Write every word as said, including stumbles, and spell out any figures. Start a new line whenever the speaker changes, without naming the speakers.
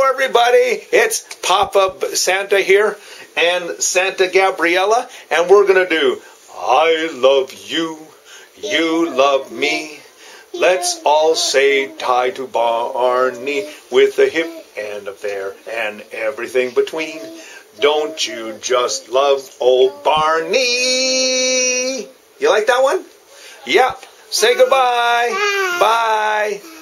everybody, it's Papa Santa here and Santa Gabriella, and we're going to do I love you, you love me. Let's all say tie to Barney with a hip and a fair and everything between. Don't you just love old Barney? You like that one? Yep. Say goodbye. Bye.